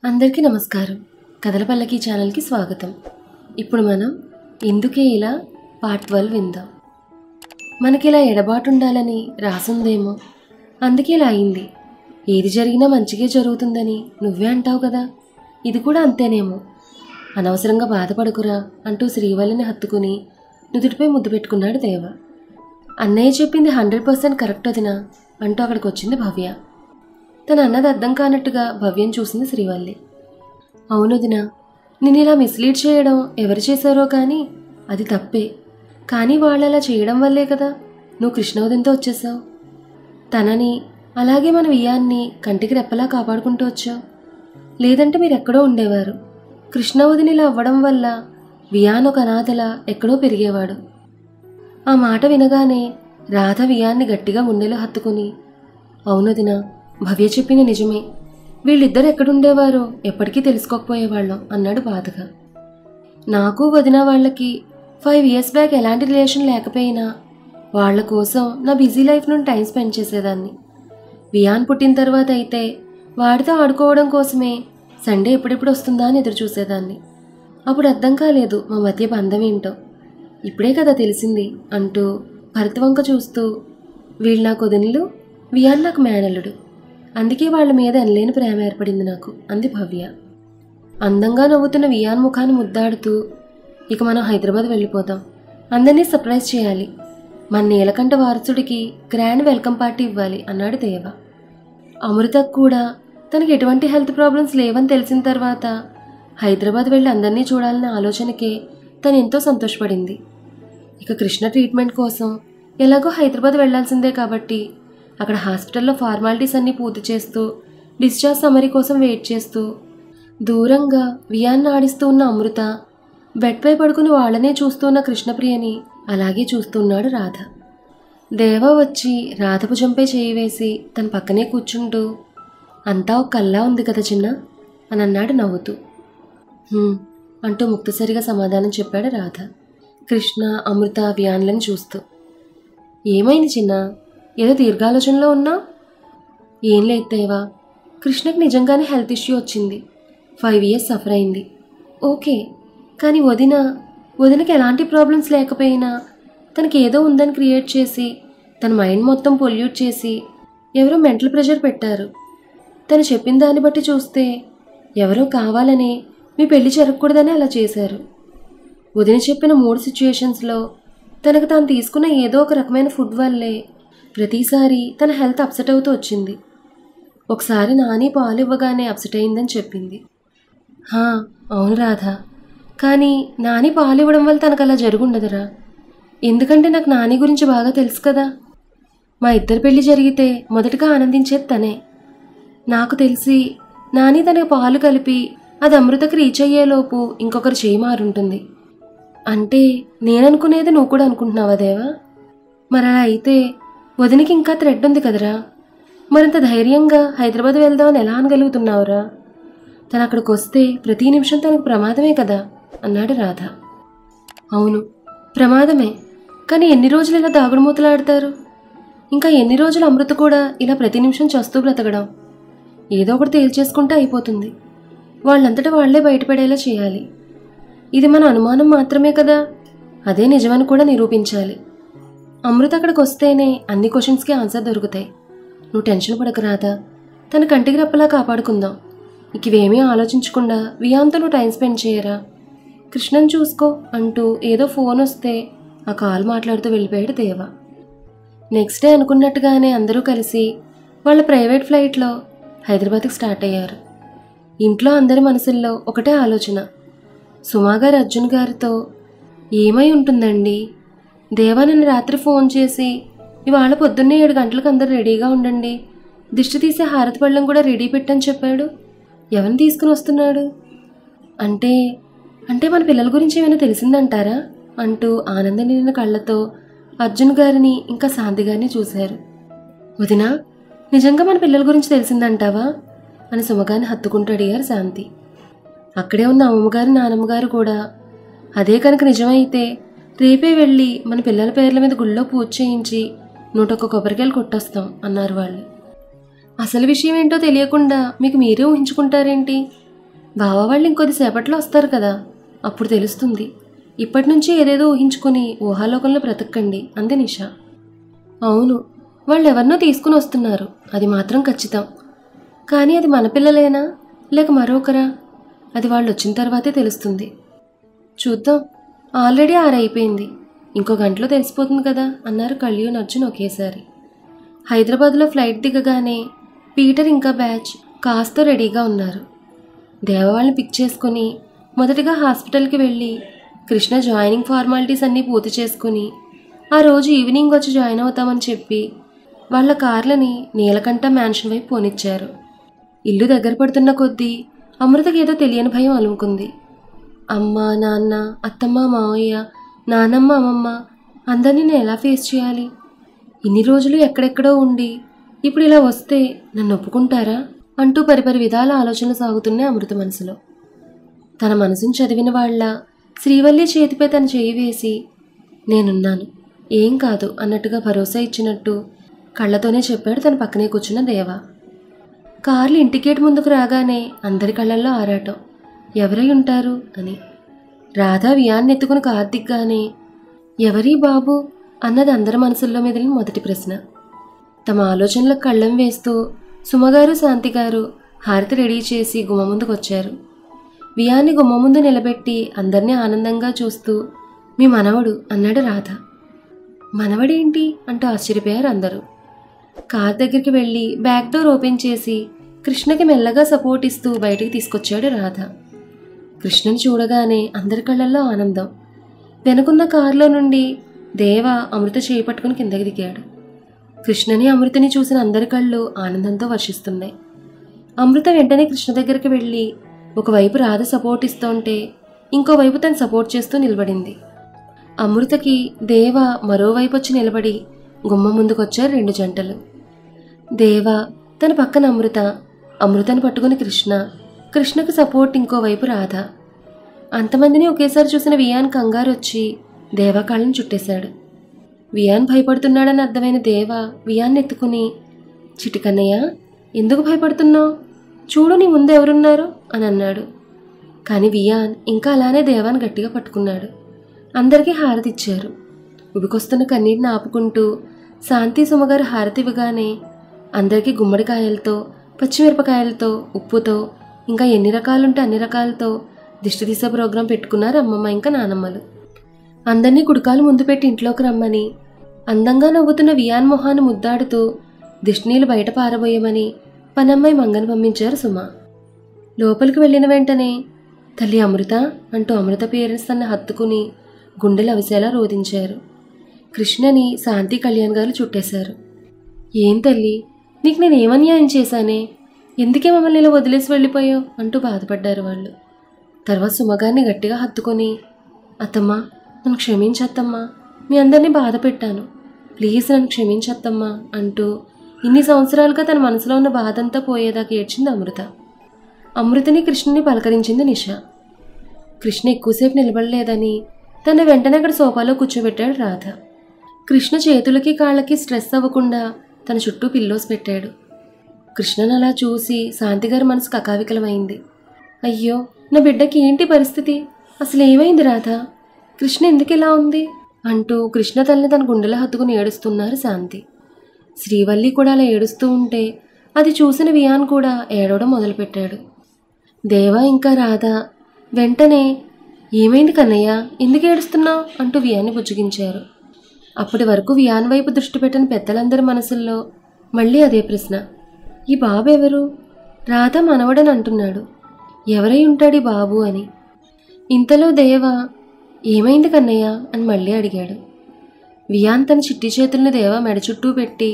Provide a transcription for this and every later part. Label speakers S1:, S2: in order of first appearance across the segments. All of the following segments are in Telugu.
S1: అందరికీ నమస్కారం. కథల పల్లకి ఛానల్కి స్వాగతం. ఇప్పుడు మనం ఎందుకే ఇలా పార్ట్ 12 విందాం. మనకిలా ఎడబాటుండాలని రాసుందేమో, అందుకే ఇలా అయింది. ఏది జరిగినా మంచిగా జరుగుతుందని నువ్వే అంటావు కదా, ఇది కూడా అంతేనేమో. అనవసరంగా బాధపడకురా అంటూ శ్రీవల్లిని హత్తుకుని నుదుటిపై ముద్దు పెట్టుకున్నాడు దేవ. అన్నయ్య చెప్పింది 100% కరెక్ట్ వదినా అంటూ అక్కడికి వచ్చింది భవ్య. తన అన్నది అర్థం కానట్టుగా భవ్యం చూసింది శ్రీవల్లి. అవునొదినా, నేను ఇలా మిస్లీడ్ చేయడం ఎవరు చేశారో కానీ అది తప్పే. కానీ వాళ్ళు అలా చేయడం వల్లే కదా నువ్వు కృష్ణవదినతో వచ్చేసావు. తనని అలాగే మన వియాన్ని కంటికి రెప్పలా కాపాడుకుంటూ వచ్చావు. లేదంటే మీరు ఎక్కడో ఉండేవారు. కృష్ణవదిని ఇలా అవ్వడం వల్ల వియాన్ ఒక అనాథలా ఎక్కడో పెరిగేవాడు. ఆ మాట వినగానే రాధ వియాన్ని గట్టిగా గుండెలో హత్తుకుని, అవునొదినా, భవ్య చెప్పింది నిజమే. వీళ్ళిద్దరు ఎక్కడుండేవారో ఎప్పటికీ తెలుసుకోకపోయేవాళ్ళం అన్నాడు బాధగా. నాకు వదిన వాళ్ళకి 5 years బ్యాక్ ఎలాంటి రిలేషన్ లేకపోయినా వాళ్ల కోసం నా బిజీ లైఫ్ నుండి టైం స్పెండ్ చేసేదాన్ని. వియాన్ పుట్టిన తర్వాత అయితే వాడితో ఆడుకోవడం కోసమే సండే ఎప్పుడెప్పుడు వస్తుందా అని ఎదురు చూసేదాన్ని. అప్పుడు అర్థం కాలేదు మా మధ్య బంధం ఏంటో, ఇప్పుడే కదా తెలిసింది అంటూ భరత్ వంక చూస్తూ, వీళ్ళు నాకు వదినలు, వియాన్ నాకు మేనల్లుడు, అందుకే వాళ్ళ మీద ఎనలేని ప్రేమ ఏర్పడింది నాకు అంది భవ్య. అందంగా నవ్వుతున్న వియాన్ ముఖాన్ని ముద్దాడుతూ, ఇక మనం హైదరాబాద్ వెళ్ళిపోతాం, అందరినీ సర్ప్రైజ్ చేయాలి, మన నీలకంఠ వారసుడికి గ్రాండ్ వెల్కమ్ పార్టీ ఇవ్వాలి అన్నాడు దేవ. అమృతకు కూడా తనకి ఎటువంటి హెల్త్ ప్రాబ్లమ్స్ లేవని తెలిసిన తర్వాత హైదరాబాద్ వెళ్ళి అందరినీ చూడాలన్న ఆలోచనకే తను ఎంతో సంతోషపడింది. ఇక కృష్ణ ట్రీట్మెంట్ కోసం ఎలాగో హైదరాబాద్ వెళ్లాల్సిందే కాబట్టి అక్కడ హాస్పిటల్లో ఫార్మాలిటీస్ అన్నీ పూర్తి చేస్తూ డిశ్చార్జ్ సమరీ కోసం వెయిట్ చేస్తూ దూరంగా వియాన్ని ఆడిస్తూ ఉన్న అమృత, బెడ్పై పడుకుని వాళ్ళనే చూస్తున్న కృష్ణప్రియని అలాగే చూస్తున్నాడు రాధ. దేవ వచ్చి రాధ భుజంపై చేయి వేసి తన పక్కనే కూర్చుంటూ, అంతా ఒక కల్లా ఉంది కదా చిన్న అని అన్నాడు నవ్వుతూ. అంటూ ముక్తసరిగా సమాధానం చెప్పాడు రాధ. కృష్ణ, అమృత వియాన్లను చూస్తూ, ఏమైంది చిన్న, ఏదో దీర్ఘాలోచనలో ఉన్నా? ఏం లేదు దేవా, కృష్ణకి నిజంగానే హెల్త్ ఇష్యూ వచ్చింది. 5 years సఫర్ అయింది. ఓకే, కానీ వదినకి ఎలాంటి ప్రాబ్లమ్స్ లేకపోయినా తనకి ఏదో ఉందని క్రియేట్ చేసి తన మైండ్ మొత్తం పొల్యూట్ చేసి ఎవరో మెంటల్ ప్రెషర్ పెట్టారు. తను చెప్పిన దాన్ని బట్టి చూస్తే ఎవరో కావాలని మీ పెళ్లి జరగకూడదని అలా చేశారు. వదిన చెప్పిన 3 సిచ్యుయేషన్స్లో తనకు తాను తీసుకున్న ఏదో ఒక రకమైన ఫుడ్ వల్లే ప్రతిసారి తన హెల్త్ అప్సెట్ అవుతూ వచ్చింది. ఒకసారి నాని పాలు ఇవ్వగానే అప్సెట్ అయిందని చెప్పింది. అవును రాధా, కానీ నాని పాలు ఇవ్వడం వల్ల తనకు అలా జరుగుండదురా. ఎందుకంటే నాకు నాని గురించి బాగా తెలుసు కదా. మా ఇద్దరు పెళ్లి జరిగితే మొదటగా ఆనందించేది తనే. నాకు తెలిసి నాని తనకు పాలు కలిపి అది అమృతకి రీచ్ అయ్యేలోపు ఇంకొకరు చేయి మారుంటుంది. అంటే నేననుకునేది నువ్వు కూడా అనుకుంటున్నావా దేవా? మరి అలా అయితే వదినకి ఇంకా థ్రెడ్ ఉంది కదరా, మరింత ధైర్యంగా హైదరాబాద్ వెళ్దామని ఎలా అనగలుగుతున్నావురా? తను అక్కడికి వస్తే ప్రతి నిమిషం తనకు ప్రమాదమే కదా అన్నాడు రాధ. అవును, ప్రమాదమే, కానీ ఎన్ని రోజులు ఇలా దాగుడుమూతలాడతారు? ఇంకా ఎన్ని రోజులు అమృత కూడా ఇలా ప్రతి నిమిషం చస్తూ బ్రతకడం? ఏదో ఒకటి తేల్చేసుకుంటే అయిపోతుంది. వాళ్ళంతటా వాళ్లే బయటపడేలా చేయాలి. ఇది మన అనుమానం మాత్రమే కదా, అదే నిజమని కూడా నిరూపించాలి. అమృత అక్కడికి వస్తేనే అన్ని క్వశ్చన్స్కి ఆన్సర్ దొరుకుతాయి. నువ్వు టెన్షన్ పడకు రాధా, తన కంటికి రెప్పలా కాపాడుకుందాం. ఇవేమీ ఆలోచించకుండా వియాంతో నువ్వు టైం స్పెండ్ చేయరా, కృష్ణను చూసుకో అంటూ ఏదో ఫోన్ వస్తే ఆ కాల్ మాట్లాడుతూ వెళ్ళిపోయాడు దేవ. నెక్స్ట్ డే అనుకున్నట్టుగానే అందరూ కలిసి వాళ్ళ ప్రైవేట్ ఫ్లైట్లో హైదరాబాద్కి స్టార్ట్ అయ్యారు. ఇంట్లో అందరి మనసుల్లో ఒకటే ఆలోచన. సుమాగారు అర్జున్ గారితో, ఏమై ఉంటుందండి, దేవా నిన్న రాత్రి ఫోన్ చేసి ఇవాళ పొద్దున్నే 7 గంటలకు అందరు రెడీగా ఉండండి, దిష్టి తీసే హారతి పళ్ళం కూడా రెడీ పెట్టని చెప్పాడు. ఎవరిని తీసుకుని వస్తున్నాడు? అంటే మన పిల్లల గురించి ఏమైనా తెలిసిందంటారా అంటూ ఆనందం నిండిన కళ్ళతో అర్జున్ గారిని ఇంకా శాంతి గారిని చూశారు. వదినా, నిజంగా మన పిల్లల గురించి తెలిసిందంటావా అని సుమగారిని హత్తుకుంటూ అడిగారు శాంతి. అక్కడే ఉన్న అమ్మగారు నానమ్మగారు కూడా, అదే కనుక నిజమైతే రేపే వెళ్ళి మన పిల్లల పేర్ల మీద గుళ్ళో పూజ చేయించి 101 కొబ్బరికాయలు కొట్టొస్తాం అన్నారు వాళ్ళు. అసలు విషయం ఏంటో తెలియకుండా మీకు మీరే ఊహించుకుంటారేంటి బావ వాళ్ళు ఇంకొద్దిసేపట్లో వస్తారు కదా, అప్పుడు తెలుస్తుంది. ఇప్పటి నుంచి ఏదేదో ఊహించుకొని ఊహాలోకంలో బ్రతకండి అంది నిషా. అవును, వాళ్ళు ఎవరినో తీసుకుని వస్తున్నారు, అది మాత్రం ఖచ్చితం. కానీ అది మన పిల్లలేనా లేక మరొకరా? అది వాళ్ళు వచ్చిన తర్వాతే తెలుస్తుంది. చూద్దాం, ఆల్రెడీ 6 అయిపోయింది, ఇంకో గంటలో తెలిసిపోతుంది కదా అన్నారు కళ్యాణ్ అర్జున్ ఒకేసారి. హైదరాబాద్లో ఫ్లైట్ దిగగానే పీటర్ ఇంకా బ్యాచ్ కాస్తో రెడీగా ఉన్నారు. దేవవాళ్ళని పిక్ చేసుకుని మొదటగా హాస్పిటల్కి వెళ్ళి కృష్ణ జాయినింగ్ ఫార్మాలిటీస్ అన్నీ పూర్తి చేసుకుని ఆ రోజు ఈవినింగ్ వచ్చి జాయిన్ అవుతామని చెప్పి వాళ్ళ కార్లని నీలకంఠ మ్యాన్షన్ వైపు పోనిచ్చారు. ఇల్లు దగ్గర పడుతున్న కొద్దీ అమృతకి ఏదో తెలియని భయం అలుముకుంది. అమ్మ, నాన్న, అత్తమ్మ, మావయ్య, నానమ్మ, అమ్మమ్మ అందరినీ నేను ఎలా ఫేస్ చేయాలి? ఇన్ని రోజులు ఎక్కడెక్కడో ఉండి ఇప్పుడు ఇలా వస్తే నన్ను ఒప్పుకుంటారా అంటూ పరిపరి విధాల ఆలోచనలు సాగుతున్నాయి అమృత మనసులో. తన మనసును చదివిన వాళ్ళ శ్రీవల్లి చేతిపై తన చేయి వేసి నేనున్నాను, ఏం కాదు అన్నట్టుగా భరోసా ఇచ్చినట్టు కళ్ళతోనే చెప్పాడు తన పక్కనే కూర్చున్న దేవ. కార్లు ఇంటికేట్ ముందుకు రాగానే అందరి కళ్ళల్లో ఆరాటం, ఎవరై ఉంటారు అని. రాధా వియాన్ని ఎత్తుకుని కారు దిగ్గానే ఎవరీ బాబు అన్నది అందరి మనసుల్లో మెదిలిన మొదటి ప్రశ్న. తమ ఆలోచనలకు కళ్ళం వేస్తూ సుమగారు, శాంతిగారు హారతి రెడీ చేసి గుమ్మ ముందుకు వచ్చారు. వియాన్ని గుమ్మ ముందు నిలబెట్టి అందరినీ ఆనందంగా చూస్తూ మీ మనవడు అన్నాడు రాధ. మనవడేంటి అంటూ ఆశ్చర్యపోయారు అందరూ. కార్ దగ్గరికి వెళ్ళి బ్యాక్ డోర్ ఓపెన్ చేసి కృష్ణకి మెల్లగా సపోర్ట్ ఇస్తూ బయటికి తీసుకొచ్చాడు రాధ. కృష్ణని చూడగానే అందరి కళ్ళల్లో ఆనందం. వెనుకున్న కారులో నుండి దేవ అమృత చేయి పట్టుకుని కిందకి దిగాడు. కృష్ణని, అమృతని చూసిన అందరి కళ్ళు ఆనందంతో వర్షిస్తున్నాయి. అమృత వెంటనే కృష్ణ దగ్గరికి వెళ్ళి ఒకవైపు రాధ సపోర్ట్ ఇస్తుంటే ఇంకోవైపు తను సపోర్ట్ చేస్తూ నిలబడింది. అమృతకి దేవ మరోవైపు వచ్చి నిలబడి గుమ్మ ముందుకొచ్చారు 2 జంటలు. దేవ తన పక్కన అమృత, అమృతని పట్టుకుని కృష్ణ, కృష్ణకు సపోర్ట్ ఇంకోవైపు రాధ. అంతమందిని ఒకేసారి చూసిన వియాన్ కంగారు వచ్చి దేవ కాళ్ళని చుట్టేశాడు. వియాన్ భయపడుతున్నాడని అర్థమైన దేవ వియాన్ని ఎత్తుకుని చిటికన్నయ్య ఎందుకు భయపడుతున్నావు, చూడు నీ ముందు ఎవరున్నారు అని అన్నాడు. కానీ వియాన్ ఇంకా అలానే దేవాన్ని గట్టిగా పట్టుకున్నాడు. అందరికీ హారతి ఇచ్చారు. ఉబికొస్తున్న కన్నీటిని ఆపుకుంటూ శాంతి, సుమగారు హారతి ఇవ్వగానే అందరికీ గుమ్మడికాయలతో, పచ్చిమిరపకాయలతో, ఉప్పుతో, ఇంకా ఎన్ని రకాలుంటే అన్ని రకాలతో దిష్టి తీసే ప్రోగ్రాం పెట్టుకున్నారు అమ్మమ్మ ఇంకా నానమ్మలు. అందరినీ కుడికాలు ముందు పెట్టి ఇంట్లోకి రమ్మని, అందంగా నవ్వుతున్న వియాన్ మొహాన్ని ముద్దాడుతూ దిష్టినీళ్ళు బయట పారబోయమని పనమ్మాయి మంగని పంపించారు సుమ. లోపలికి వెళ్ళిన వెంటనే తల్లి అమృత అంటూ అమృత పేరెంట్స్ తన హత్తుకుని గుండెలు అవిసేలా రోధించారు. కృష్ణని, శాంతి, కళ్యాణ్ గారు చుట్టేశారు. ఏం తల్లి, నీకు నేను ఏమన్యాయం చేశానే, ఎందుకే మమ్మల్ని ఇలా వదిలేసి వెళ్ళిపోయావు అంటూ బాధపడ్డారు వాళ్ళు. తర్వాత సుమగారిని గట్టిగా హత్తుకొని అత్తమ్మా నన్ను క్షమించత్తమ్మా, మీ అందరినీ బాధ పెట్టాను, ప్లీజ్ నన్ను క్షమించత్తమ్మా అంటూ ఇన్ని సంవత్సరాలుగా తన మనసులో ఉన్న బాధంతా పోయేదాకా ఏడ్చింది అమృత. అమృతని, కృష్ణని పలకరించింది నిషా. కృష్ణ ఎక్కువసేపు నిలబడలేదని తన వెంటనే అక్కడ సోఫాలో కూర్చోబెట్టాడు రాధ. కృష్ణ చేతులకి కాళ్ళకి స్ట్రెస్ అవ్వకుండా తన చుట్టూ పిల్లోస్ పెట్టాడు. కృష్ణను అలా చూసి శాంతిగారి మనసు కకావికలమైంది. అయ్యో నా బిడ్డకి ఏంటి పరిస్థితి, అసలు ఏమైంది రాధ, కృష్ణ ఎందుకు ఇలా ఉంది అంటూ కృష్ణ తల్లిని తన గుండెలో హత్తుకుని ఏడుస్తున్నారు శాంతి. శ్రీవల్లి కూడా అలా ఏడుస్తూ ఉంటే అది చూసిన వియాన్ కూడా ఏడవడం మొదలుపెట్టాడు. దేవా ఇంకా రాధ వెంటనే ఏమైంది కన్నయ్య, ఎందుకు ఏడుస్తున్నావు అంటూ వియాన్ని బుజ్జగించారు. అప్పటి వరకు వియాన్ వైపు దృష్టి పెట్టిన పెద్దలందరి మనసుల్లో మళ్ళీ అదే ప్రశ్న, ఈ బాబు ఎవరు, రాధ మనవడని అంటున్నాడు, ఎవరై ఉంటాడు ఈ బాబు అని. ఇంతలో దేవ ఏమైంది కన్నయ్య అని మళ్ళీ అడిగాడు. వియాన్ తన చిట్టి చేతుల్ని దేవ మెడ చుట్టూ పెట్టి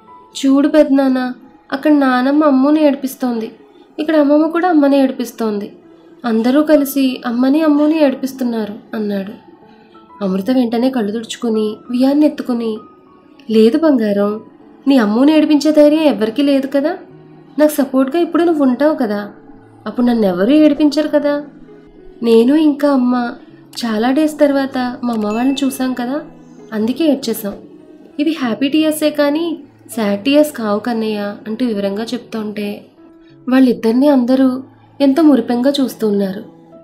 S1: చూడు పెద్దనాన్న, అక్కడ నానమ్మ అమ్ముని ఏడిపిస్తోంది, ఇక్కడ అమ్మమ్మ కూడా అమ్మని ఏడిపిస్తోంది, అందరూ కలిసి అమ్మని అమ్ముని ఏడిపిస్తున్నారు అన్నాడు. అమృత వెంటనే కళ్ళు తుడుచుకుని వియాన్ని ఎత్తుకుని లేదు బంగారం, నీ అమ్ముని ఏడిపించే ధైర్యం ఎవ్వరికీ లేదు కదా, నాకు సపోర్ట్గా ఇప్పుడు నువ్వు ఉంటావు కదా, అప్పుడు నన్ను ఎవరూ ఏడిపించరు కదా, నేను ఇంకా అమ్మ చాలా డేస్ తర్వాత మా అమ్మ వాళ్ళని చూసాం కదా, అందుకే ఏడ్చేసాం, ఇవి హ్యాపీ టీయర్సే కానీ సాడ్ టీయర్స్ కావు కన్నయ్య అంటూ వివరంగా చెప్తుంటే వాళ్ళిద్దరినీ అందరూ ఎంతో మురిపెంగా చూస్తూ ఉన్నారు.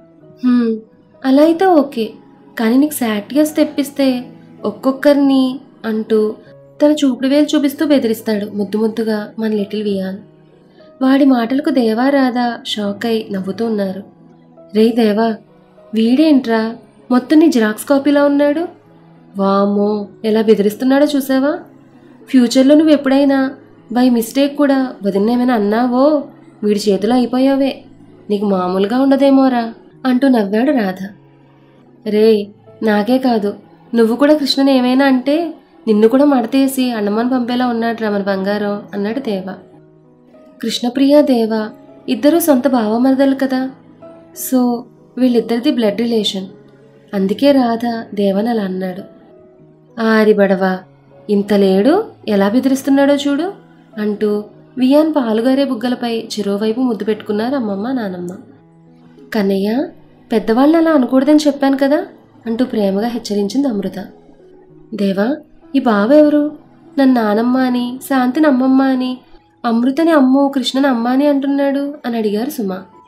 S1: అలా అయితే ఓకే, కానీ నీకు సాడ్ టీయర్స్ తెప్పిస్తే ఒక్కొక్కరిని అంటూ తన చూపుడు వేలు చూపిస్తూ బెదిరిస్తాడు ముద్దు ముద్దుగా మన లిటిల్ వియాన్. వాడి మాటలకు దేవా రాధ షాక్ అయి నవ్వుతూ ఉన్నారు. రే దేవా, వీడేంట్రా మొత్తం నీ జిరాక్స్ కాపీలా ఉన్నాడు? వామ్మో, ఎలా బెదిరిస్తున్నాడో చూసావా? ఫ్యూచర్లో నువ్వు ఎప్పుడైనా బై మిస్టేక్ కూడా వదిలేమైనా అన్నావో వీడి చేతిలో అయిపోయావే, నీకు మామూలుగా ఉండదేమోరా అంటూ నవ్వాడు రాధ. రే, నాకే కాదు, నువ్వు కూడా కృష్ణని ఏమైనా అంటే నిన్ను కూడా మడతేసి అన్నమాను పంపేలా ఉన్నాడురా మన బంగారం అన్నాడు దేవ. కృష్ణప్రియ దేవ ఇద్దరూ సొంత బావమరదలు కదా, సో వీళ్ళిద్దరిది బ్లడ్ రిలేషన్. అందుకే రాధ దేవని అలా అన్నాడు. ఆరి బడవా, ఇంత లేడు, ఎలా బెదిరిస్తున్నాడో చూడు అంటూ వియాన్ పాలుగారే బుగ్గలపై చెరోవైపు ముద్దు పెట్టుకున్నారు అమ్మమ్మ నానమ్మ. కన్నయ్య, పెద్దవాళ్ళని అలా అనకూడదని చెప్పాను కదా అంటూ ప్రేమగా హెచ్చరించింది అమృత. దేవా, ఈ బావ ఎవరు? నన్ను నానమ్మ అని, శాంతిని అమ్మమ్మ అని, అమృతని అమ్మో, కృష్ణని అమ్మ అని అంటున్నాడు అని అడిగారు సుమ.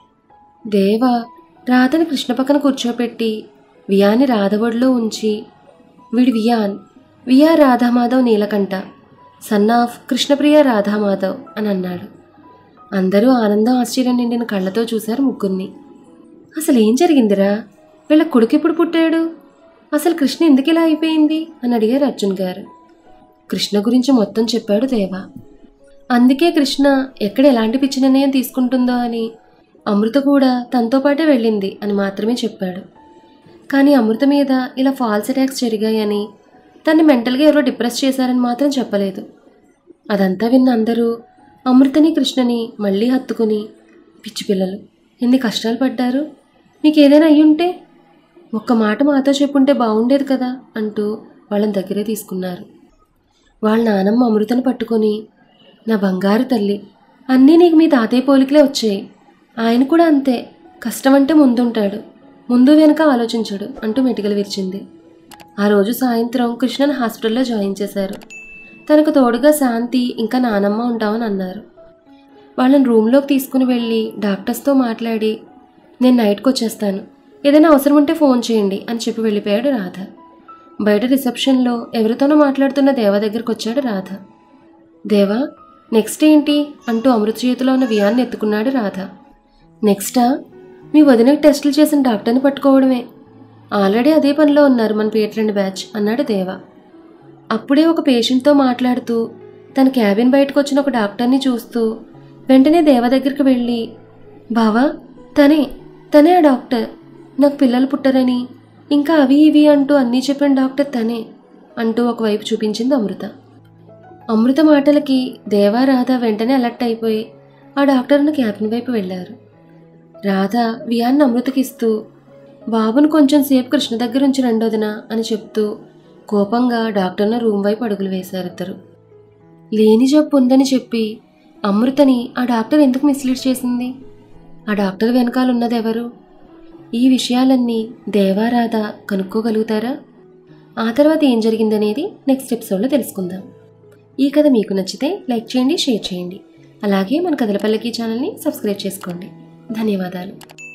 S1: దేవా రాధని కృష్ణ పక్కన కూర్చోపెట్టి వియాన్ని రాధవడిలో ఉంచి, వీడి వియా రాధామాధవ్ నీలకంఠ, సన్ ఆఫ్ కృష్ణప్రియ రాధామాధవ్ అని అన్నాడు. అందరూ ఆనందం ఆశ్చర్యం నిండిన కళ్ళతో చూశారు ముగ్గురిని. అసలు ఏం జరిగిందిరా? వీళ్ళ కొడుకు ఎప్పుడు పుట్టాడు? అసలు కృష్ణ ఎందుకు ఇలా అయిపోయింది అని అడిగారు అర్జున్ గారు. కృష్ణ గురించి మొత్తం చెప్పాడు దేవా. అందుకే కృష్ణ ఎక్కడ ఎలాంటి పిచ్చి నిర్ణయం తీసుకుంటుందో అని అమృత కూడా తనతో పాటే వెళ్ళింది అని మాత్రమే చెప్పాడు. కానీ అమృత మీద ఇలా ఫాల్స్ అటాక్స్ జరిగాయని, తన్ని మెంటల్గా ఎవరో డిప్రెస్ చేశారని మాత్రం చెప్పలేదు. అదంతా విన్న అందరూ అమృతని కృష్ణని మళ్ళీ హత్తుకుని, పిచ్చి పిల్లలు ఎన్ని కష్టాలు పడ్డారు, మీకు ఏదైనా అయ్యుంటే ఒక్క మాట మాతో చెప్పుంటే బాగుండేది కదా అంటూ వాళ్ళని దగ్గరే తీసుకున్నారు. వాళ్ళ నానమ్మ అమృతను పట్టుకొని, నా బంగారు తల్లి, అన్నీ నీకు మీ తాతయ్య పోలికలే వచ్చాయి. ఆయన కూడా అంతే, కష్టమంటే ముందుంటాడు, ముందు వెనుక ఆలోచించడు అంటూ మెటికలు విరిచింది. ఆ రోజు సాయంత్రం కృష్ణని హాస్పిటల్లో జాయిన్ చేశారు. తనకు తోడుగా శాంతి ఇంకా నానమ్మ ఉంటామని అన్నారు. వాళ్ళని రూమ్లోకి తీసుకుని వెళ్ళి డాక్టర్స్తో మాట్లాడి, నేను నైట్కి వచ్చేస్తాను, ఏదైనా అవసరం ఉంటే ఫోన్ చేయండి అని చెప్పి వెళ్ళిపోయాడు రాధ. బయట రిసెప్షన్లో ఎవరితోనో మాట్లాడుతున్న దేవ దగ్గరికి వచ్చాడు రాధ. దేవా, నెక్స్ట్ ఏంటి అంటూ అమృత చేతిలో ఉన్న వియాన్ని ఎత్తుకున్నాడు రాధ. నెక్స్టా, మీ వదినకి టెస్టులు చేసిన డాక్టర్ని పట్టుకోవడమే. ఆల్రెడీ అదే పనిలో ఉన్నారు మన పీటర్ బ్యాచ్ అన్నాడు దేవ. అప్పుడే ఒక పేషెంట్తో మాట్లాడుతూ తన క్యాబిన్ బయటకు వచ్చిన ఒక డాక్టర్ని చూస్తూ వెంటనే దేవ దగ్గరికి వెళ్ళి, బావా, తనే ఆ డాక్టర్, నాకు పిల్లలు పుట్టరని ఇంకా అవి ఇవి అంటూ అన్నీ చెప్పిన డాక్టర్ తనే అంటూ ఒకవైపు చూపించింది అమృత. అమృత మాటలకి దేవా రాధ వెంటనే అలర్ట్ అయిపోయి ఆ డాక్టర్ను క్యాబిన్ వైపు వెళ్ళారు. రాధ వియాన్ని అమృతకిస్తూ, బాబును కొంచెం సేపు కృష్ణ దగ్గర ఉంచి రెండోదిన అని చెప్తూ కోపంగా డాక్టర్ను రూమ్ వైపు అడుగులు వేశారు ఇద్దరు. లేని జబ్బు ఉందని చెప్పి అమృతని ఆ డాక్టర్ ఎందుకు మిస్లీడ్ చేసింది? ఆ డాక్టర్ వెనకాల ఉన్నది ఎవరు? ఈ విషయాలన్నీ దేవా రాధ కనుక్కోగలుగుతారా? ఆ తర్వాత ఏం జరిగిందనేది నెక్స్ట్ ఎపిసోడ్లో తెలుసుకుందాం. ఈ కథ మీకు నచ్చితే లైక్ చేయండి, షేర్ చేయండి. అలాగే మన కథల పల్లకి ఛానల్ని సబ్స్క్రైబ్ చేసుకోండి. ధన్యవాదాలు.